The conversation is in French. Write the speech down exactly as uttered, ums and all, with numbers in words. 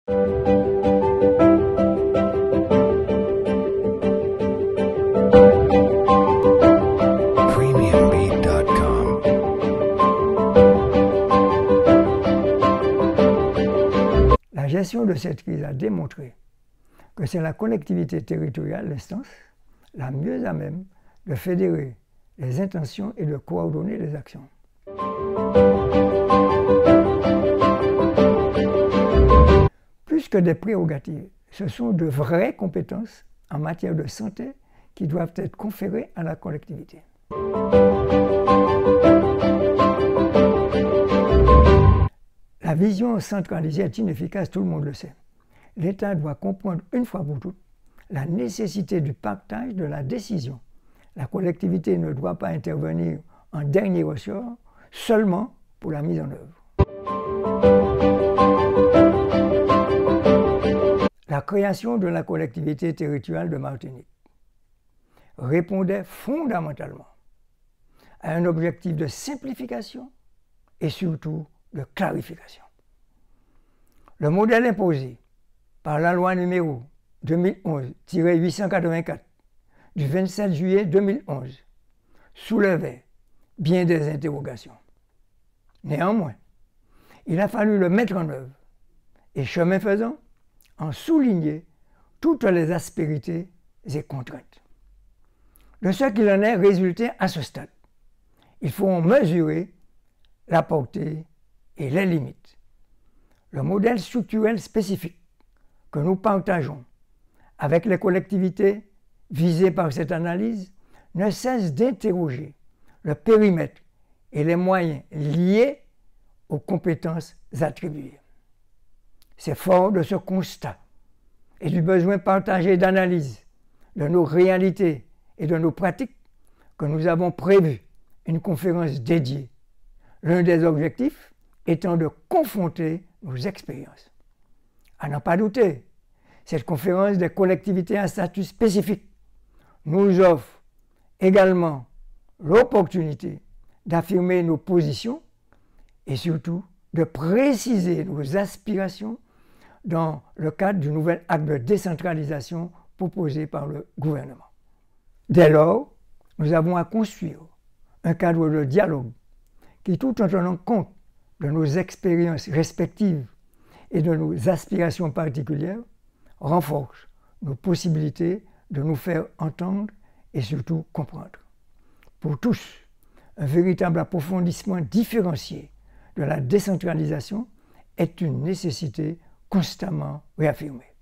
La gestion de cette crise a démontré que c'est la collectivité territoriale, l'instance, la mieux à même de fédérer les intentions et de coordonner les actions. Plus que des prérogatives, ce sont de vraies compétences en matière de santé qui doivent être conférées à la collectivité. La vision centralisée est inefficace, tout le monde le sait. L'État doit comprendre une fois pour toutes la nécessité du partage de la décision. La collectivité ne doit pas intervenir en dernier ressort, seulement pour la mise en œuvre. La création de la collectivité territoriale de Martinique répondait fondamentalement à un objectif de simplification et surtout de clarification. Le modèle imposé par la loi numéro deux mille onze tiret huit cent quatre-vingt-quatre du vingt-sept juillet deux mille onze soulevait bien des interrogations. Néanmoins, il a fallu le mettre en œuvre et, chemin faisant, en souligner toutes les aspérités et contraintes. De ce qu'il en est résulté à ce stade, il faut en mesurer la portée et les limites. Le modèle structurel spécifique que nous partageons avec les collectivités visées par cette analyse ne cesse d'interroger le périmètre et les moyens liés aux compétences attribuées. C'est fort de ce constat et du besoin partagé d'analyse de nos réalités et de nos pratiques que nous avons prévu une conférence dédiée. L'un des objectifs étant de confronter nos expériences. À n'en pas douter, cette conférence des collectivités à statut spécifique nous offre également l'opportunité d'affirmer nos positions et surtout de préciser nos aspirations dans le cadre du nouvel acte de décentralisation proposé par le gouvernement. Dès lors, nous avons à construire un cadre de dialogue qui, tout en tenant compte de nos expériences respectives et de nos aspirations particulières, renforce nos possibilités de nous faire entendre et surtout comprendre. Pour tous, un véritable approfondissement différencié de la décentralisation est une nécessité constamment réaffirmée.